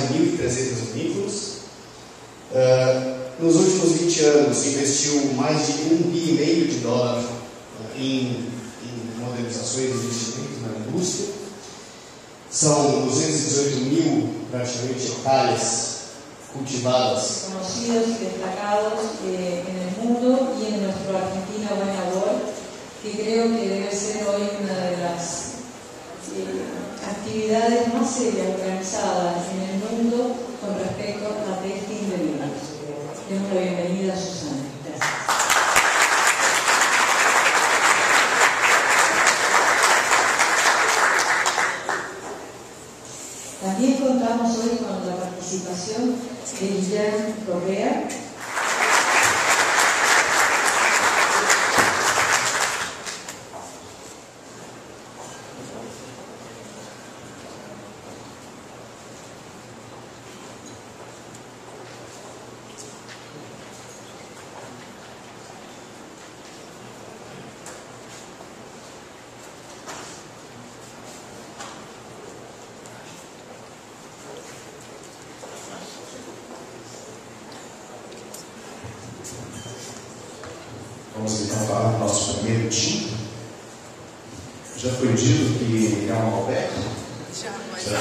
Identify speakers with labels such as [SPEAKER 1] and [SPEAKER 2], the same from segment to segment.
[SPEAKER 1] de 1.300 vinícolas. Nos últimos 20 anos, investiu mais de $1,5 bilhão em modernizações e investimentos na indústria. São 218.000, praticamente, hectáreas cultivadas.
[SPEAKER 2] Conocidos y destacados en el mundo y en nuestra Argentina buen labor, que creo que debe ser hoy una de las actividades más serias organizadas en el mundo con respecto a testing de vinos. Demos la bienvenida a Susana. Gracias. También contamos hoy con la participación de Guillermo Correa.
[SPEAKER 3] Vamos então falar do nosso primeiro tinto. Já foi dito que é um Malbec? Já.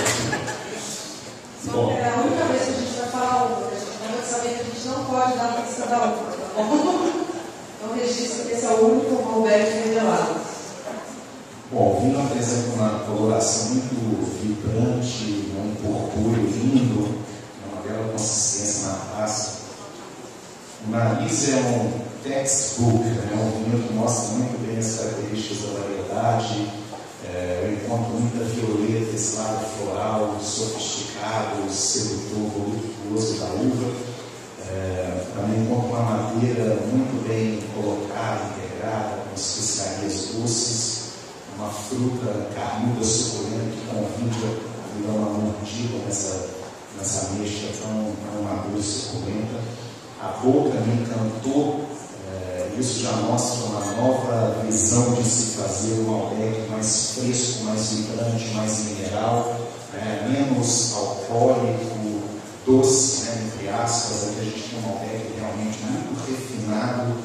[SPEAKER 4] Bom, é a única vez que a gente vai falar uva, a gente vai saber que a gente não pode dar a pista da uva, tá bom? Então registra que esse é o único Malbec revelado.
[SPEAKER 3] Bom, o vinho apresenta uma coloração muito vibrante, um purpúreo lindo, uma bela consistência na taça. O nariz é um textbook, né? Um vinho que mostra muito bem as características da variedade. Eu encontro muita violeta, esse lado floral, sofisticado, sedutor, voluptuoso da uva. Também encontro uma madeira muito bem colocada, integrada, com especiarias doces, uma fruta carnuda, suculenta, que convida a dar uma mordida nessa ameixa tão madura e suculenta. A boca me encantou. Isso já mostra uma nova visão de se fazer um Malbec mais fresco, mais vibrante, mais mineral, menos alcoólico, doce, entre aspas. Aqui a gente tem um Malbec realmente muito refinado.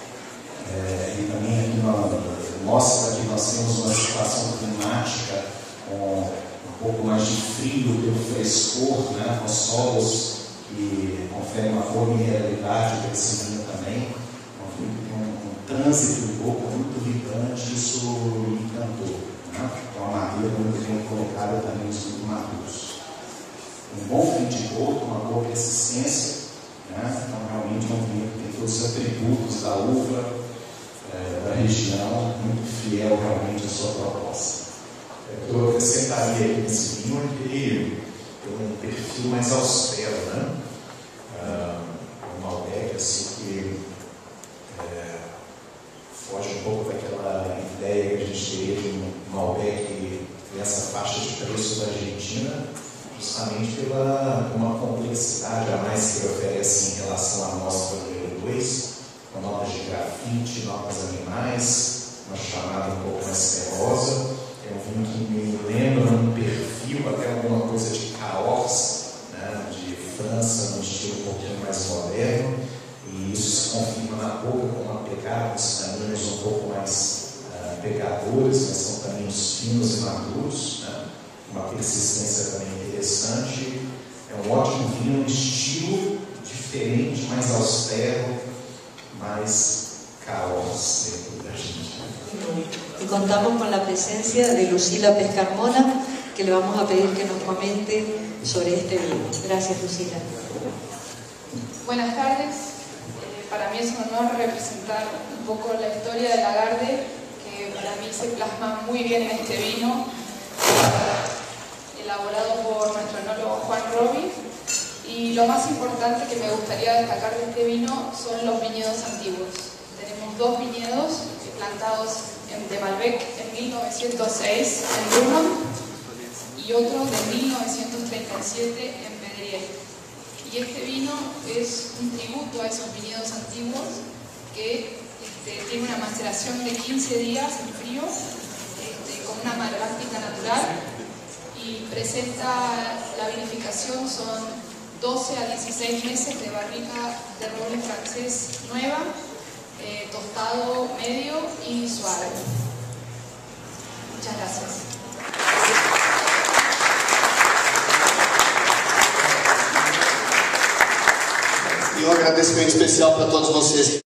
[SPEAKER 3] E também aqui mostra que nós temos uma situação climática com um pouco mais de frio pelo frescor, com solos que conferem uma boa mineralidade para esse vinho também. Um trânsito de boca muito vibrante, isso me encantou. Então, a madeira muito bem colocada também nos muito maduros. Um bom fim de boca, uma boa persistência. Então, realmente é um vinho que tem todos os atributos da uva, da região, muito fiel realmente à sua proposta. Eu acrescentaria aqui nesse vinho que ele tem um perfil mais austero, um Malbec assim que foge um pouco daquela ideia que a gente teria de um Malbec nessa faixa de preço da Argentina, justamente pela uma complexidade a mais que ele oferece em relação à amostra número 2, com notas de grafite, notas animais, uma chamada um pouco mais terrosa. É um vinho que me lembra um perfil, até alguma coisa de Cahors, de França, num estilo um pouquinho mais moderno, e isso se confirma na boca com uma pegada, os caminhos um pouco mais pegadores, mas são caminhos finos e maduros, uma persistência também interessante. É um ótimo vinho, um estilo diferente, mais austero, mais Cahors dentro da Argentina.
[SPEAKER 2] Y contamos con la presencia de Lucila Pescarmona, que le vamos a pedir que nos comente sobre este vino. Gracias, Lucila.
[SPEAKER 5] Buenas tardes. Para mí es un honor representar un poco la historia de Lagarde, que para mí se plasma muy bien en este vino, elaborado por nuestro enólogo Juan Robi. Y lo más importante que me gustaría destacar de este vino son los viñedos antiguos. Tenemos dos viñedos plantados de Malbec en 1906 en Luron y otro de 1937 en Pedriel. Y este vino es un tributo a esos viñedos antiguos que tiene una maceración de 15 días en frío, con una malváctica natural, y presenta la vinificación elaboración son 12 a 16 meses de barrica de roble francés nueva, tostado medio y suave. Muchas gracias.
[SPEAKER 1] E um agradecimento especial para todos vocês.